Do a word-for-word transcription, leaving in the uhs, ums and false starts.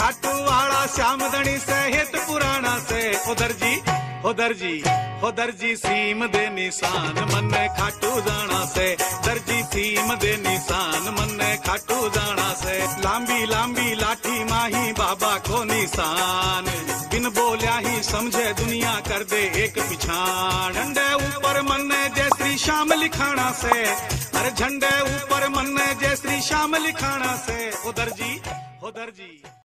खाटू वाला श्याम धनी से हित पुराना से उधर जी उधर जी उधर जी सीम दे निशान मन खाटू जाना से दर्जी सीम दे निशान मन खाटू जाना से लांबी लांबी लाठी माही बाबा को निशान बिन बोलिया ही समझे दुनिया कर दे एक पिछाण झंडे ऊपर मन जय श्री श्याम लिखाना से अरे झंडे ऊपर मन जय श्री श्याम लिखाना से उधर जी उधर जी